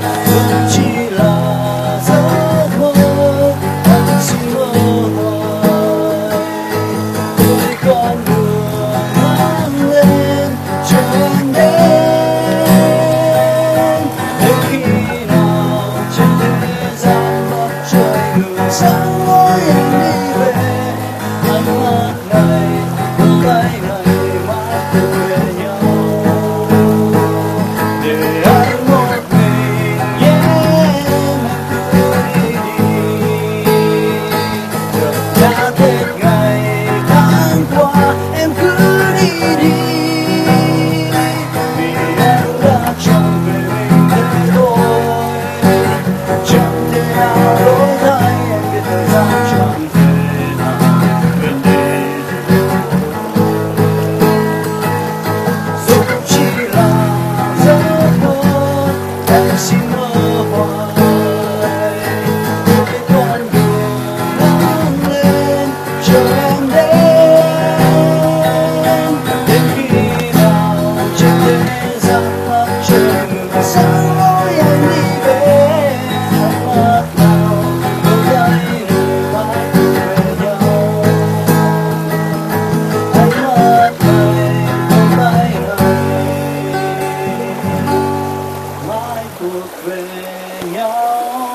vẫn chỉ là giấc mơ. Anh xin mơ hoài với con đường nắng lên cho em đến. Đến khi nào trên thế gian mặt trời ngừng sáng lối anh đi về, ánh mắt này đôi tay này mãi cùng bên nhau. Để anh một mình nhé, em cứ đi đi. Chợt đã hết ngày tháng qua, em cứ đi đi. Vì em đã chẳng về mình thế thôi, chẳng thể nào đổi thay. Em biết thời gian chẳng thể nào quên đi. Dù chỉ là giấc mơ, em xin mơ hoài với con đường nắng lên cho em đến. Đến khi nào trên thế gian mặt trời ngừng sáng lối anh đi về, ánh mắt nào đôi tay này mãi cùng bên nhau. Ánh mắt này đôi tay này mãi thuộc về nhau.